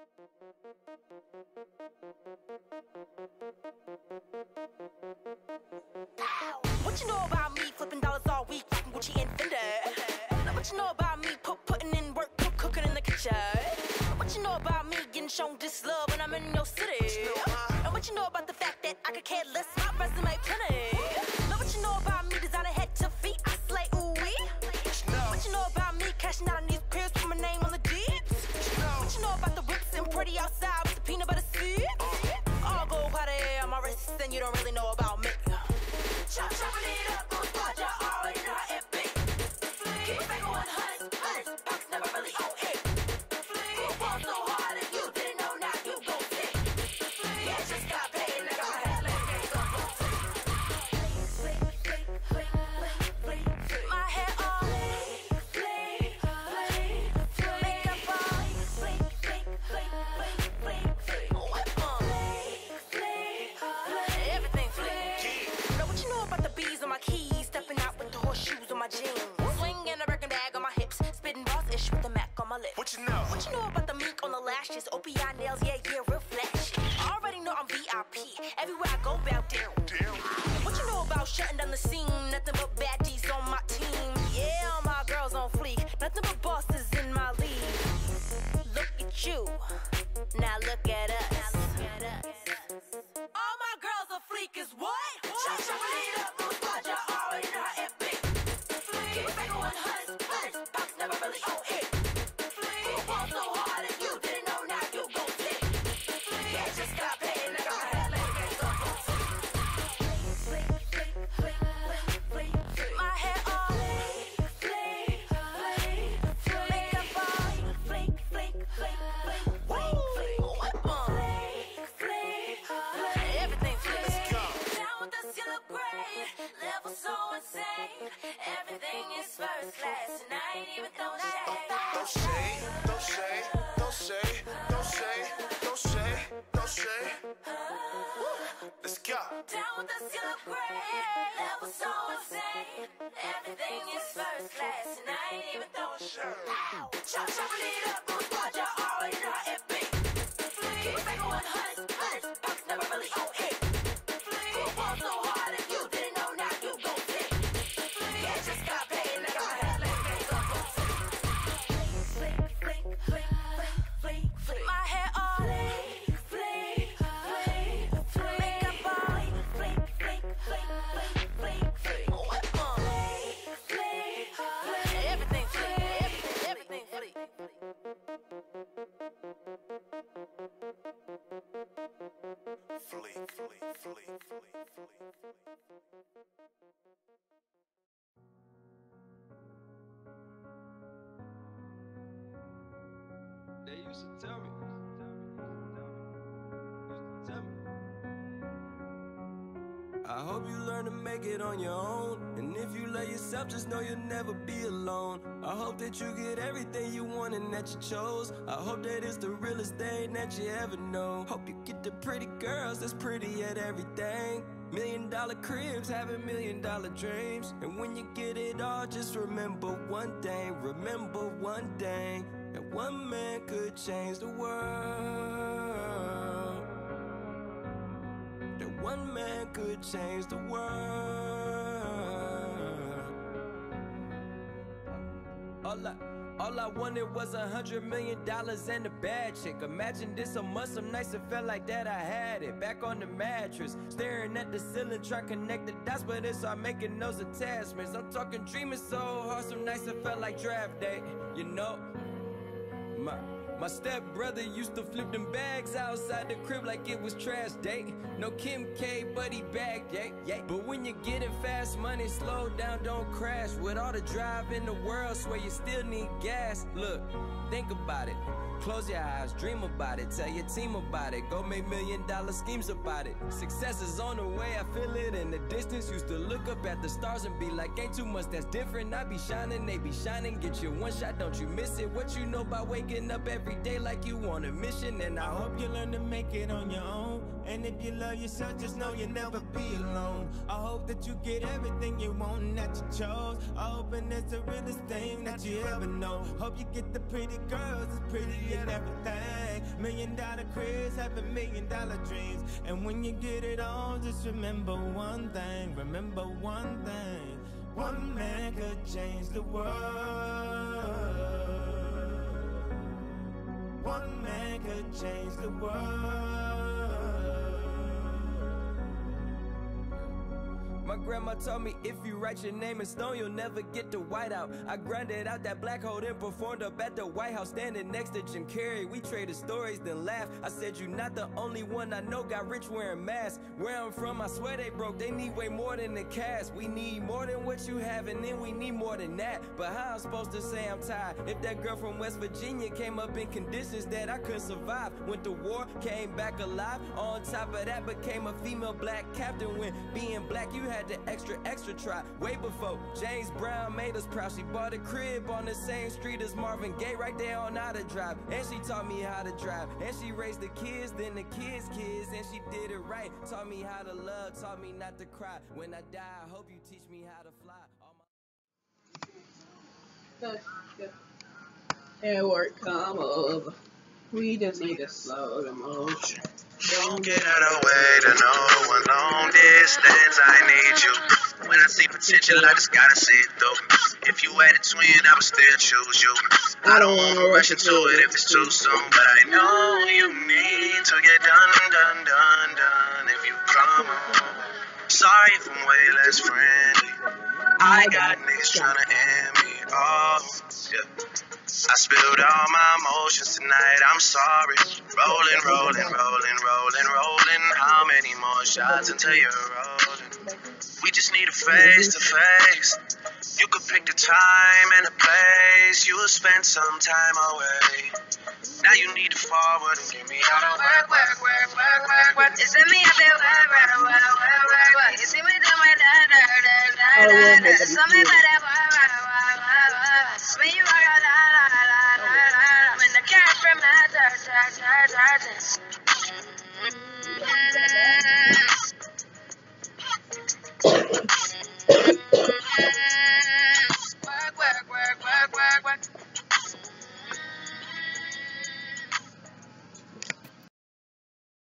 What you know about me? Flipping dollars all week, fucking Gucci and Fender. Now what you know about me? Putting in work, cooking in the kitchen. What you know about me? Getting shown this love when I'm in your city. And what you know about the fact that I could care less? My resume plenty. Now what you know about me? Designer head to feet, I slay ooh-wee. What you know about me? Cashing out on these pills, put my name on the deeds. What you know about the whips and pretty outside with the peanut butter seeds? All gold powder on my wrist, and you don't really know about me. Chopping it up, go squad, you already know how it be. Keep it back on hundreds, pockets never really on it. Who balled so hard and you didn't know, now you gon' see. Yeah, just got paid, like I had last days on my hair all makeup all everything flick. Know what you know about the bees on my keys, stepping out with the horseshoes on my jeans, swinging a Birkin bag on my hips, spitting boss-ish with the Mac on my lips. What you know? What you know about the mink on the lashes, OPI nails, yeah, real flashy. Already know I'm VIP, everywhere I go, bow down. What you know about shutting down the scene? Nothing but baddies on my team. Yeah, all my girls on fleek, nothing but bosses in my league. Look at you, now look at us. All my girls on fleek is what? Chopping it up, go squad, you already know how it be. Keep it back on hundreds, pockets never really on it. Who balled so hard and you didn't know, now you gon' see. Yeah, just got paid, like I had last days on my hair all makeup all everything flick. Down with us, you look great. Level so insane. Everything is first class, and I ain't even throwing shade. Don't shade, don't shade, don't shade, don't shade, don't shade, don't shade. Let's go. Down with us, you look great. Level so insane. Everything is first class, and I ain't even throwing shade. Chopping it up, go squad, you already know how it be. Keep it back on hundreds, pockets never really on it. Who balled so hard and you didn't know, now you gon' see. Yeah, just got paid, like I had last days on my hair all makeup all everything flick, everything flick. They used to tell me. I hope you learn to make it on your own. And if you love yourself, just know you'll never be alone. I hope that you get everything you want and that you chose. I hope that it's the realest thing that you ever know. Hope you get the pretty girls that's pretty at everything. $1 million cribs, having $1 million dreams. And when you get it all, just remember one thing. Remember one thing, that one man could change the world. That one man could change the world. All I wanted was $100 million and a bad chick. Imagine this a month, some nights it felt like that I had it. Back on the mattress, staring at the ceiling, trying to connect the dots, but it started making those attachments. I'm talking dreaming so hard, some nights it felt like draft day. You know, my stepbrother used to flip them bags outside the crib like it was trash day. No Kim K, but he back, yeah. But when you're getting fast money, slow down, don't crash. With all the drive in the world, swear you still need gas. Look, think about it. Close your eyes, dream about it. Tell your team about it. Go make $1 million schemes about it. Success is on the way, I feel it in the distance. Used to look up at the stars and be like, ain't too much that's different. I be shining, they be shining. Get your one shot, don't you miss it. What you know about waking up every day like you on a mission. And I hope you learn to make it on your own. And if you love yourself, just know you'll never be alone. I hope that you get everything you want and that you chose. I hope and that's the realest thing that you ever know. Hope you get the pretty girls, it's pretty and everything. $1 million cribs, having $1 million dreams. And when you get it all, just remember one thing. Remember one thing. One man could change the world. One man could change the world. My grandma told me if you write your name in stone, you'll never get the white out. I grinded out that black hole, then performed up at the White House, standing next to Jim Carrey. We traded stories, then laughed. I said, you're not the only one I know got rich wearing masks. Where I'm from, I swear they broke. They need way more than the cash. We need more than what you have, and then we need more than that. But how I'm supposed to say I'm tired if that girl from West Virginia came up in conditions that I couldn't survive? Went to war, came back alive. On top of that, became a female black captain. When being black, you had the extra try. Way before James Brown made us proud. She bought a crib on the same street as Marvin Gaye, right there on how to drive. And she taught me how to drive. And she raised the kids, then the kids' kids. And she did it right. Taught me how to love, taught me not to cry. When I die, I hope you teach me how to fly. Good. And work come over. We just need to slow the motion. Don't get out of the way to no one long distance. I need you. When I see potential, I just gotta see it through. If you had a twin, I would still choose you. I don't wanna rush into it if it's too soon, but I know you need to get done. If you come on, sorry if I'm way less friendly. I got niggas tryna end me off. Yeah. I spilled all my emotions tonight, I'm sorry. Rolling. How many more shots until you're rolling? We just need a face to face. You could pick the time and the place. You'll spend some time away. Now you need to forward and give me all the work. It's in me, I feel work. You see me do my da. Something about that work. When you rock out, when the cash from my dirt.